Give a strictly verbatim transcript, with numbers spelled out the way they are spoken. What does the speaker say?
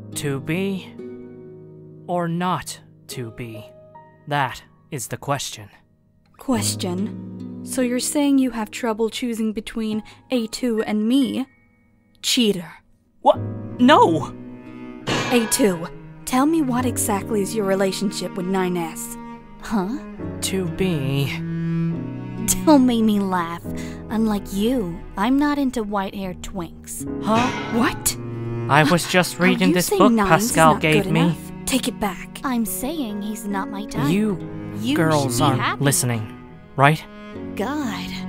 To be or not to be? That is the question. Question? So you're saying you have trouble choosing between A two and me? Cheater. What? No! A two, tell me what exactly is your relationship with nine S? Huh? To be... Don't make me laugh. Unlike you, I'm not into white-haired twinks. Huh? What? I was just reading Are you this saying book nines is Pascal not gave good me. enough? Take it back. I'm saying he's not my type. You, You girls should be aren't happy. listening, right? God.